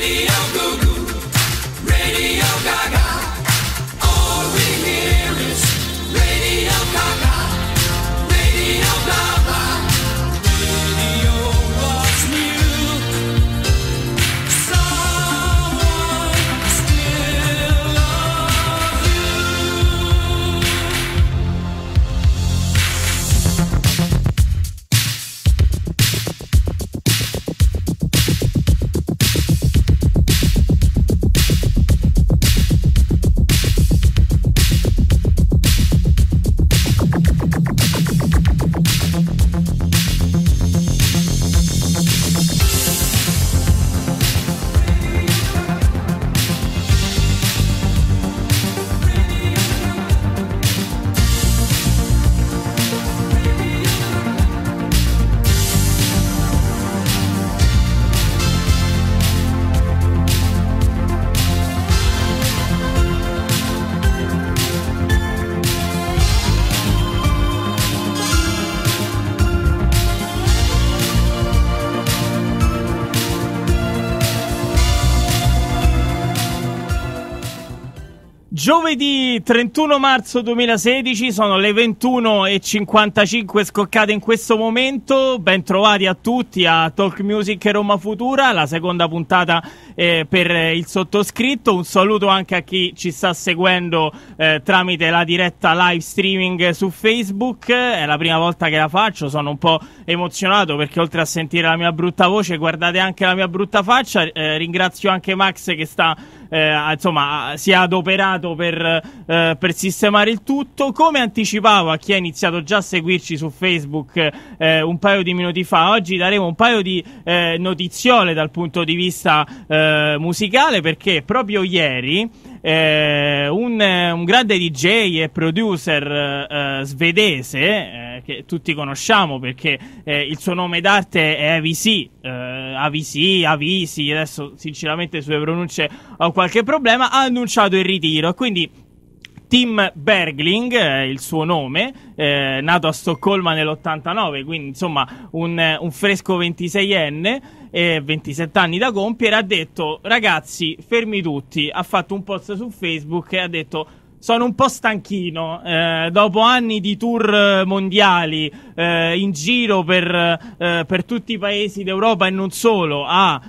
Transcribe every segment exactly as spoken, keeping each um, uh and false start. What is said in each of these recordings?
Radio Goo Goo, Radio Gaga. All we hear is Radio Gaga, Radio Gaga. Radio was new. Someone still loves you. Giovedì trentuno marzo duemilasedici, sono le ventuno e cinquantacinque scoccate in questo momento. Ben trovati a tutti a Talk Music Roma Futura, la seconda puntata eh, per il sottoscritto. Un saluto anche a chi ci sta seguendo eh, tramite la diretta live streaming su Facebook. È la prima volta che la faccio, sono un po' emozionato perché oltre a sentire la mia brutta voce guardate anche la mia brutta faccia. Eh, ringrazio anche Max che sta Eh, insomma si è adoperato per, eh, per sistemare il tutto. Come anticipavo a chi ha iniziato già a seguirci su Facebook eh, un paio di minuti fa, oggi daremo un paio di eh, notiziole dal punto di vista eh, musicale, perché proprio ieri eh, un, un grande D J e producer eh, svedese eh, che tutti conosciamo perché eh, il suo nome d'arte è A V C, eh, A V C, Avisi, adesso sinceramente sulle pronunce ho qualche problema, ha annunciato il ritiro. Quindi Tim Bergling, eh, il suo nome, eh, nato a Stoccolma nell'ottantanove, quindi insomma un, un fresco ventiseienne e ventisette anni da compiere, ha detto: ragazzi, fermi tutti. Ha fatto un post su Facebook e ha detto: sono un po' stanchino, eh, dopo anni di tour mondiali eh, in giro per, eh, per tutti i paesi d'Europa e non solo, a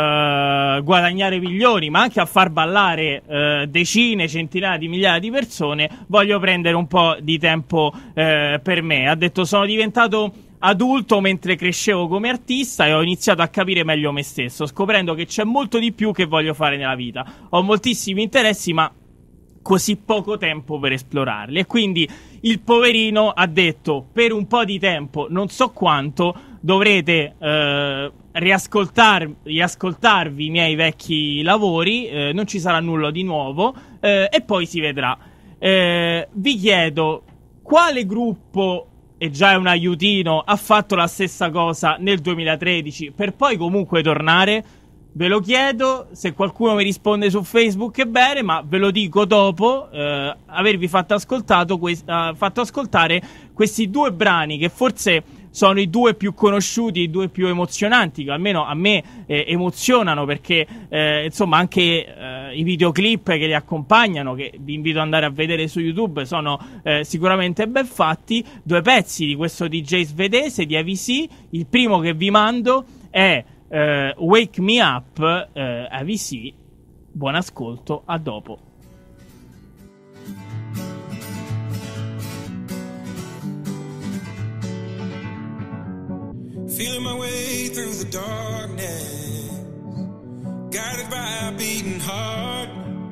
eh, guadagnare milioni, ma anche a far ballare eh, decine, centinaia di migliaia di persone, voglio prendere un po' di tempo eh, per me. Ha detto: sono diventato adulto mentre crescevo come artista e ho iniziato a capire meglio me stesso, scoprendo che c'è molto di più che voglio fare nella vita. Ho moltissimi interessi, ma così poco tempo per esplorarli. E quindi il poverino ha detto: per un po' di tempo, non so quanto, dovrete eh, riascoltar, riascoltarvi i miei vecchi lavori, eh, non ci sarà nulla di nuovo eh, e poi si vedrà. Eh, vi chiedo quale gruppo, e già è un aiutino, ha fatto la stessa cosa nel duemilatredici per poi comunque tornare? Ve lo chiedo, se qualcuno mi risponde su Facebook è bene, ma ve lo dico dopo eh, avervi fatto, ascoltato que- uh, fatto ascoltare questi due brani che forse sono i due più conosciuti, i due più emozionanti, che almeno a me eh, emozionano, perché eh, insomma anche eh, i videoclip che li accompagnano, che vi invito ad andare a vedere su YouTube, sono eh, sicuramente ben fatti. Due pezzi di questo D J svedese, di A V C. Il primo che vi mando è Uh, Wake Me Up, uh, A V C. Buon ascolto, a dopo. Feeling my way through the darkness, guided by a beating heart.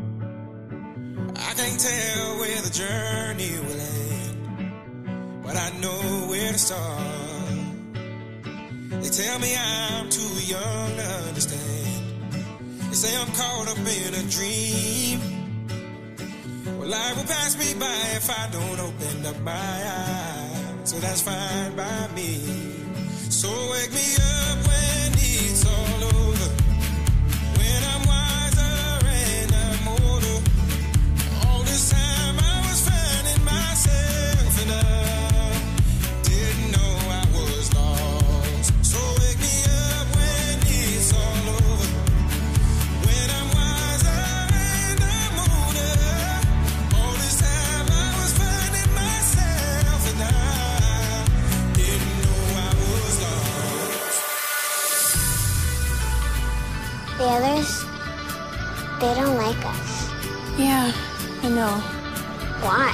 I can't tell where the journey will end, but I know where to start. They tell me I'm too young to understand. They say I'm caught up in a dream. Well, life will pass me by if I don't open up my eyes. So that's fine by me. So wake me up when it's all over, when I'm wiser and I'm older. All this time I was finding myself and I didn't know I was lost. So wake me up when it's all over, They don't like us. Yeah, I know. Why?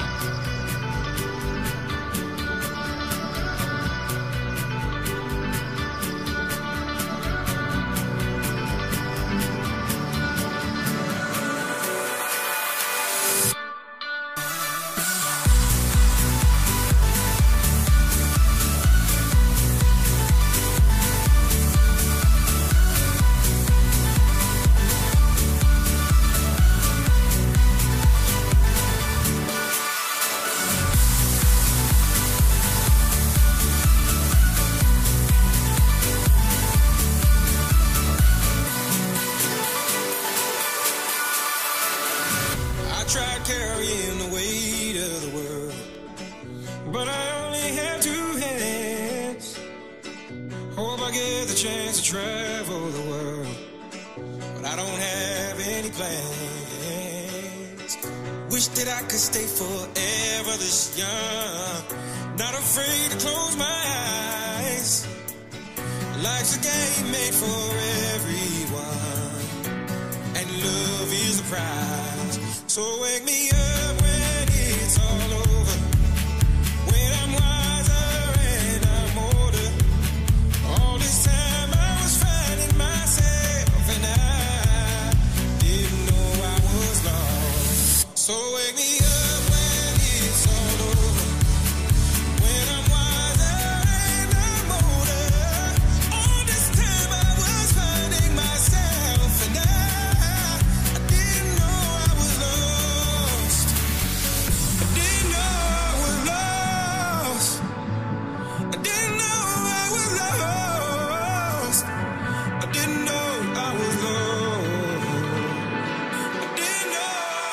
I tried carrying the weight of the world, but I only have two hands. Hope I get the chance to travel the world, but I don't have any plans. Wish that I could stay forever this young, not afraid to close my eyes. Life's a game made for everyone, and love is the prize. So wake me up when it's all over, when I'm wiser and I'm older. All this time I was finding myself and I didn't know I was lost. So wake me up when it's all over, when I'm wiser and I'm older. All this time I was finding myself and I, I didn't know I was lost. I didn't know I was lost. I didn't know I was lost. I didn't know I was lost. I didn't know.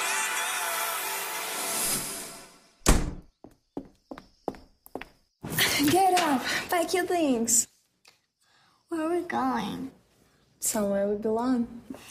Get up, pack your things. Where are we going? Somewhere we belong.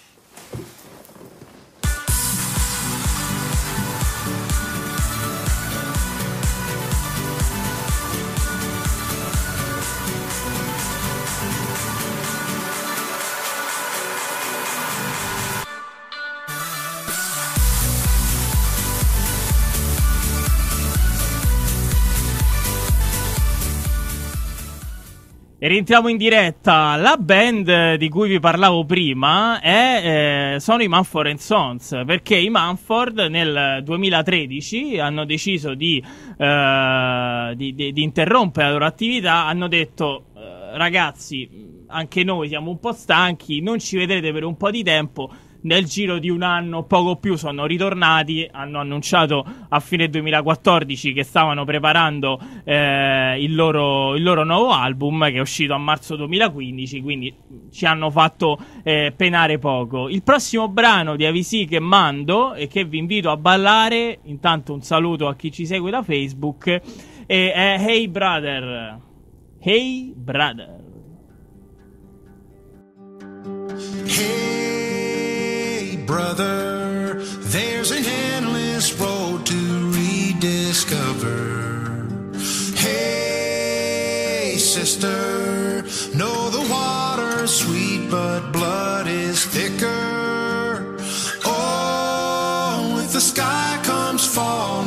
E rientriamo in diretta. La band di cui vi parlavo prima è, eh, sono i Mumford and Sons, perché i Mumford nel duemilatredici hanno deciso di, eh, di, di, di interrompere la loro attività. Hanno detto, eh, ragazzi, anche noi siamo un po' stanchi, non ci vedrete per un po' di tempo. Nel giro di un anno, poco più, sono ritornati. Hanno annunciato a fine duemilaquattordici che stavano preparando eh, il, loro, il loro nuovo album, che è uscito a marzo duemilaquindici, quindi ci hanno fatto eh, penare poco. Il prossimo brano di A V C che mando e che vi invito a ballare, intanto un saluto a chi ci segue da Facebook, e è Hey Brother. Hey Brother. Hey, brother, there's an endless road to rediscover. Hey, sister, know the water's sweet, but blood is thicker. Oh, if the sky comes falling